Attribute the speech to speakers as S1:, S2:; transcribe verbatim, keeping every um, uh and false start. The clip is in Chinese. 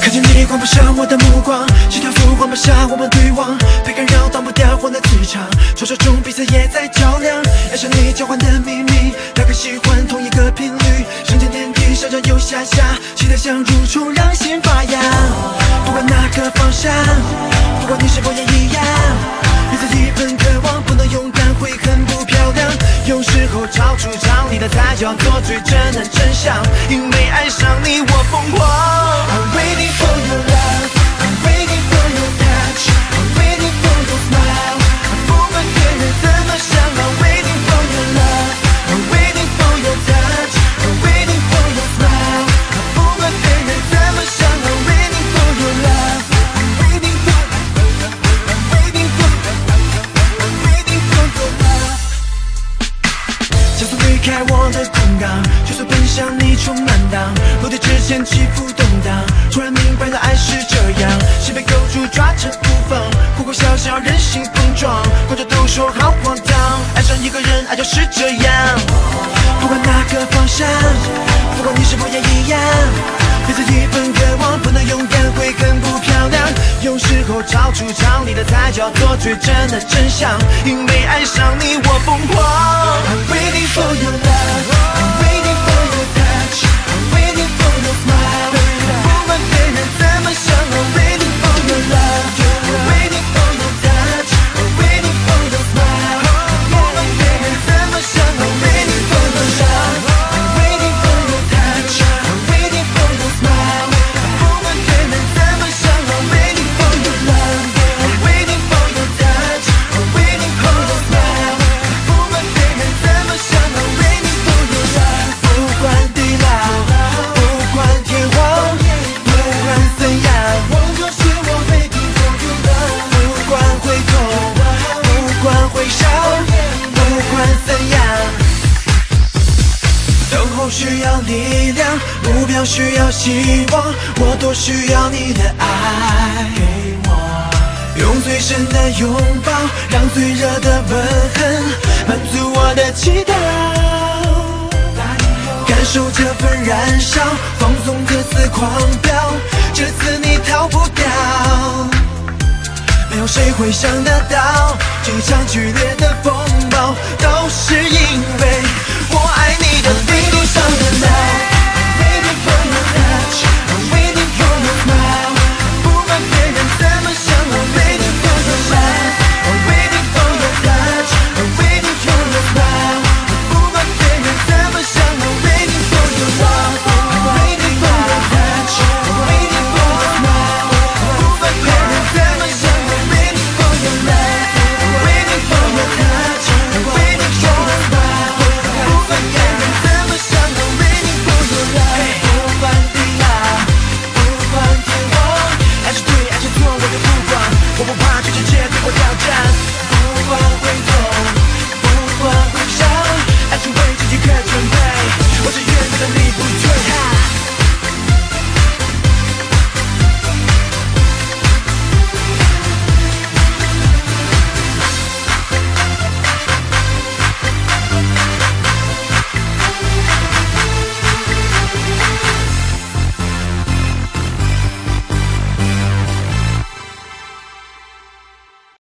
S1: 看见你关不上我的目光，心跳复晃不下我们对望，被干扰挡不掉我的磁场，传说中彼此也在较量，爱上你交换的秘密，大概喜欢同一个频率，上天天地上上又下下，期待像蠕虫让心发芽。不管哪个方向，不管你是否也一样，彼此一份渴望，不能勇敢会很不漂亮。有时候找出找你的才叫做最真的真相，因为爱上你我疯狂。I'm waiting for your love, I'm waiting for your touch, I'm waiting for your smile。不管别人怎么想 ，I'm waiting for your love, I'm waiting for your touch, I'm waiting for your smile。不管别人怎么想 ，I'm waiting for your love, I'm waiting for, I'm waiting for, I'm waiting for your love。加速离开我的空港，迅速奔向你充满档，落地之前起伏动荡，突然明白了爱是这样，心被勾住抓着不放，哭哭笑笑人心碰撞，观众都说好荒唐，爱上一个人爱就是这样，不管哪个方向，不管你是否也一样，彼此一份渴望，不能勇敢会很不漂亮，有时候找出找你的才叫做最真的真相，因为爱上你我疯狂。I'm waiting for your love, I'm waiting for your touch, I'm waiting for your smile。不管别人怎么想 ，I'm waiting for your love, I'm waiting for your touch, I'm waiting for your smile。不管别人怎么想 ，I'm waiting for your love, I'm waiting for your touch, I'm waiting for your smile。不管别人怎么想 ，I'm waiting for your love, I'm waiting for your touch, I'm waiting for your smile。不管别人怎么想 ，I'm waiting for your love。不管地老，不管天荒，不管怎样，我就是我 waiting for your love。不管会痛，不管会伤，不管怎样。等候需要力量，目标需要希望，我多需要你的爱，给我用最深的拥抱，让最热的吻痕满足我的祈祷，感受这份燃烧，放纵这次狂飙，这次你逃不掉，没有谁会想得到，这场剧烈的风暴都是因为